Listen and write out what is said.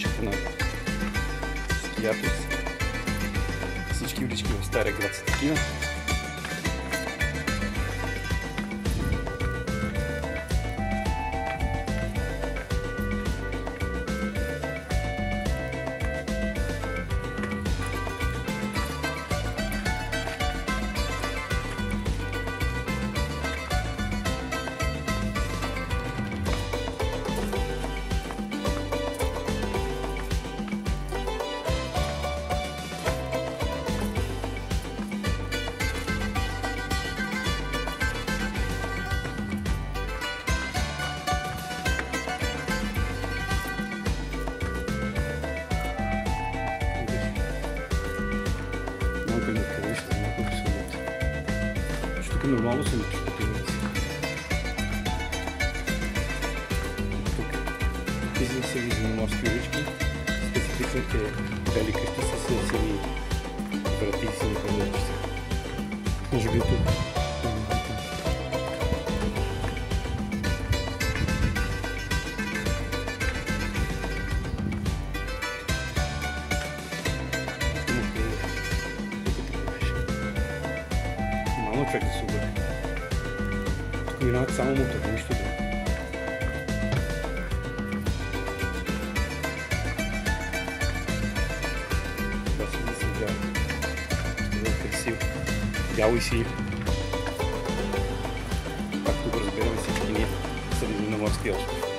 уличките на Скиатос. Всички улички в Стария град са такива. Тук нормално се напише пътувници. Тук тези са визиноморски улички. Специфичните бели къщи са с сини врати и сини пътувници. Може би тук. Нормално човек да се обърне. Тук минават само мотори, нищо друго. Това си да се взява. Това е красиво. Бяло и синьо. Както го разбираме всички ние, са на морски остров.